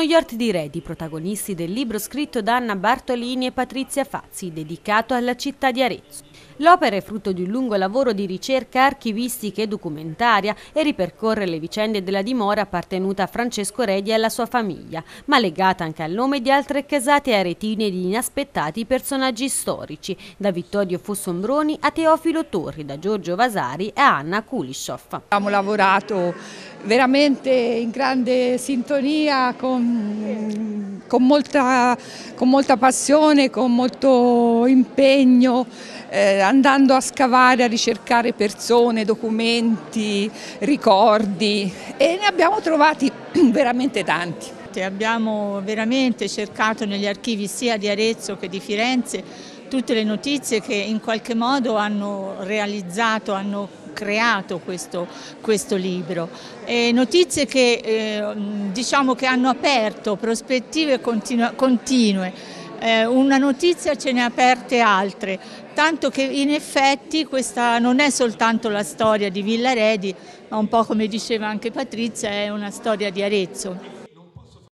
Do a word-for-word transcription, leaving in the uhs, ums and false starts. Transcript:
Gli orti di Redi, protagonisti del libro scritto da Anna Bartolini e Patrizia Fazzi, dedicato alla città di Arezzo. L'opera è frutto di un lungo lavoro di ricerca archivistica e documentaria e ripercorre le vicende della dimora appartenuta a Francesco Redi e alla sua famiglia, ma legata anche al nome di altre casate aretine e di inaspettati personaggi storici, da Vittorio Fossombroni a Teofilo Torri, da Giorgio Vasari e a Anna Kulishov. Abbiamo lavorato veramente in grande sintonia, con, con, molta, con molta passione, con molto impegno, eh, andando a scavare, a ricercare persone, documenti, ricordi, e ne abbiamo trovati veramente tanti. Abbiamo veramente cercato negli archivi sia di Arezzo che di Firenze tutte le notizie che in qualche modo hanno realizzato, hanno creato questo, questo libro. E notizie che, eh, diciamo che hanno aperto prospettive continue. continue. Eh, una notizia ce ne ha aperte altre, tanto che in effetti questa non è soltanto la storia di Villa Redi, ma un po' come diceva anche Patrizia, è una storia di Arezzo.